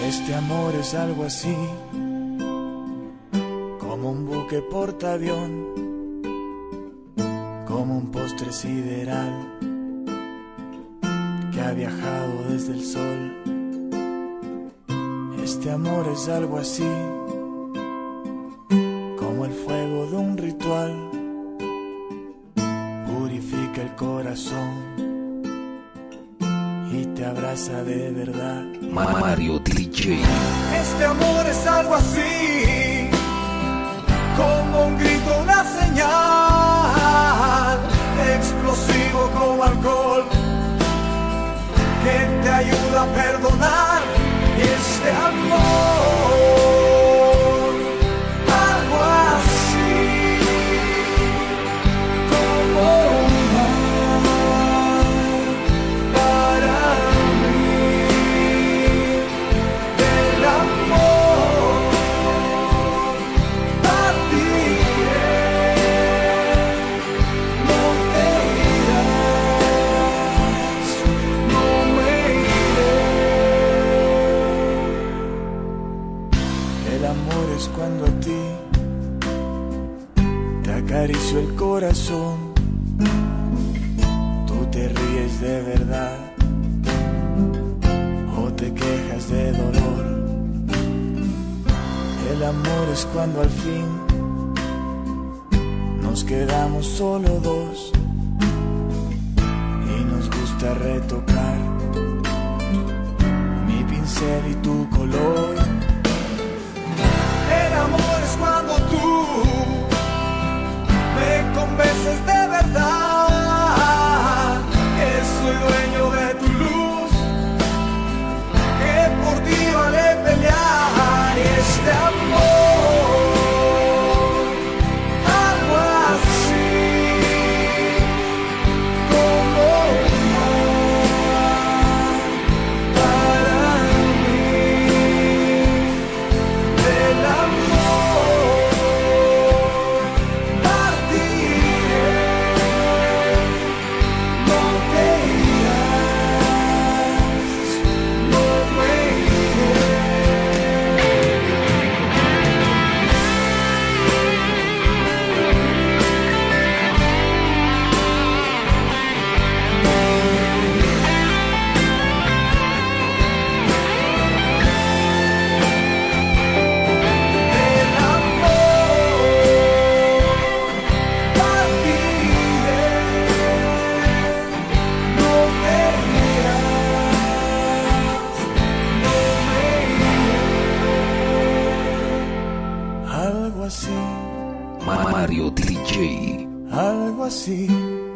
Este amor es algo así, como un buque portaavión, como un postre sideral que ha viajado desde el sol. Este amor es algo así, como el fuego de un ritual, purifica el corazón y te abraza de verdad. Mario DJ. Este amor es algo así, como un grito, una señal, explosivo como alcohol, que te ayuda a perdonar. Este amor, algo así, como un mar para mí. Del amor partiré, no te irás, no me iré. El amor es cuando a ti te acaricio el corazón, tú te ríes de verdad o te quejas de dolor. El amor es cuando al fin nos quedamos solo dos y nos gusta retocar mi pincel y tu color. El amor es cuando tú me convences de verdad que soy dueño de tu luz, que por ti vale pelear. Y este amor, algo así, como un mar para mí. Del amor partiré, no te irás, no me iré. Del amor partiré, no te irás, no me iré. Algo así, Mario DJ. algo así.